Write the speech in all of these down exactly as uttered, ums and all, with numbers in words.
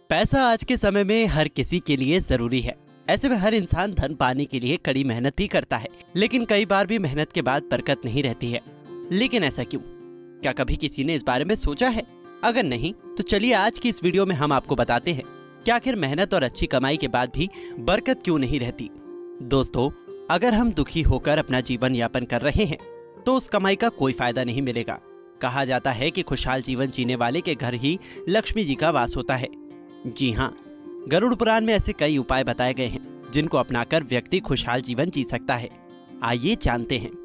पैसा आज के समय में हर किसी के लिए जरूरी है। ऐसे में हर इंसान धन पाने के लिए कड़ी मेहनत भी करता है, लेकिन कई बार भी मेहनत के बाद बरकत नहीं रहती है। लेकिन ऐसा क्यों? क्या कभी किसी ने इस बारे में सोचा है? अगर नहीं तो चलिए आज की इस वीडियो में हम आपको बताते हैं कि आखिर मेहनत और अच्छी कमाई के बाद भी बरकत क्यों नहीं रहती। दोस्तों, अगर हम दुखी होकर अपना जीवन यापन कर रहे हैं तो उस कमाई का कोई फायदा नहीं मिलेगा। कहा जाता है कि खुशहाल जीवन जीने वाले के घर ही लक्ष्मी जी का वास होता है। जी हाँ, गरुड़ पुराण में ऐसे कई उपाय बताए गए हैं जिनको अपनाकर व्यक्ति खुशहाल जीवन जी सकता है। आइए जानते हैं।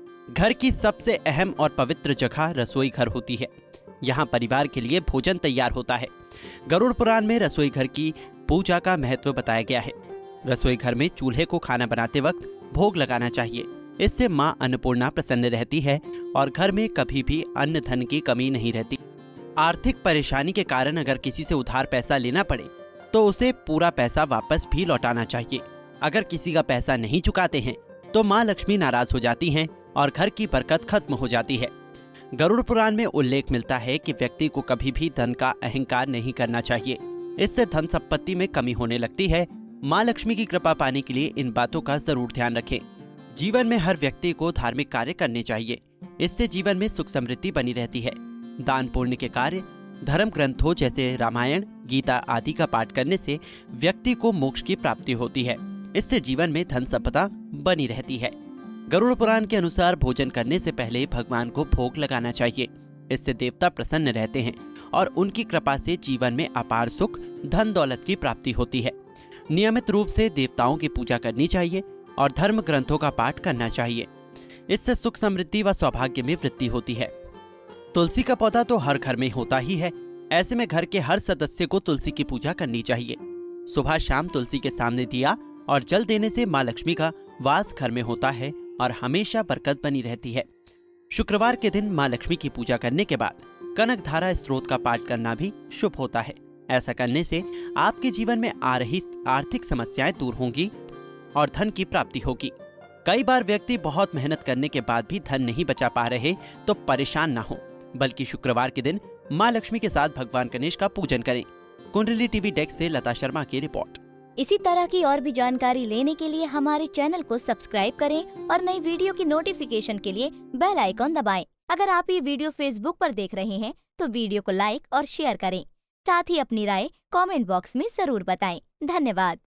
घर की सबसे अहम और पवित्र जगह रसोई घर होती है। यहाँ परिवार के लिए भोजन तैयार होता है। गरुड़ पुराण में रसोई घर की पूजा का महत्व बताया गया है। रसोई घर में चूल्हे को खाना बनाते वक्त भोग लगाना चाहिए। इससे माँ अन्नपूर्णा प्रसन्न रहती है और घर में कभी भी अन्न धन की कमी नहीं रहती। आर्थिक परेशानी के कारण अगर किसी से उधार पैसा लेना पड़े तो उसे पूरा पैसा वापस भी लौटाना चाहिए। अगर किसी का पैसा नहीं चुकाते हैं तो माँ लक्ष्मी नाराज हो जाती हैं और घर की बरकत खत्म हो जाती है। गरुड़ पुराण में उल्लेख मिलता है कि व्यक्ति को कभी भी धन का अहंकार नहीं करना चाहिए। इससे धन संपत्ति में कमी होने लगती है। माँ लक्ष्मी की कृपा पाने के लिए इन बातों का जरूर ध्यान रखें। जीवन में हर व्यक्ति को धार्मिक कार्य करने चाहिए। इससे जीवन में सुख समृद्धि बनी रहती है। दान पुण्य के कार्य, धर्म ग्रंथों जैसे रामायण, गीता आदि का पाठ करने से व्यक्ति को मोक्ष की प्राप्ति होती है। इससे जीवन में धन संपदा बनी रहती है। गरुड़ पुराण के अनुसार भोजन करने से पहले भगवान को भोग लगाना चाहिए। इससे देवता प्रसन्न रहते हैं और उनकी कृपा से जीवन में अपार सुख, धन दौलत की प्राप्ति होती है। नियमित रूप से देवताओं की पूजा करनी चाहिए और धर्म ग्रंथों का पाठ करना चाहिए। इससे सुख समृद्धि व सौभाग्य में वृद्धि होती है। तुलसी का पौधा तो हर घर में होता ही है। ऐसे में घर के हर सदस्य को तुलसी की पूजा करनी चाहिए। सुबह शाम तुलसी के सामने दिया और जल देने से माँ लक्ष्मी का वास घर में होता है और हमेशा बरकत बनी रहती है। शुक्रवार के दिन माँ लक्ष्मी की पूजा करने के बाद कनक धारा स्त्रोत का पाठ करना भी शुभ होता है। ऐसा करने से आपके जीवन में आ रही आर्थिक समस्याएं दूर होंगी और धन की प्राप्ति होगी। कई बार व्यक्ति बहुत मेहनत करने के बाद भी धन नहीं बचा पा रहे तो परेशान ना हो, बल्कि शुक्रवार के दिन माँ लक्ष्मी के साथ भगवान गणेश का पूजन करें। कुंडली टीवी डेस्क से लता शर्मा की रिपोर्ट। इसी तरह की और भी जानकारी लेने के लिए हमारे चैनल को सब्सक्राइब करें और नई वीडियो की नोटिफिकेशन के लिए बेल आइकॉन दबाएं। अगर आप ये वीडियो फेसबुक पर देख रहे हैं तो वीडियो को लाइक और शेयर करें। साथ ही अपनी राय कमेंट बॉक्स में जरूर बताएं। धन्यवाद।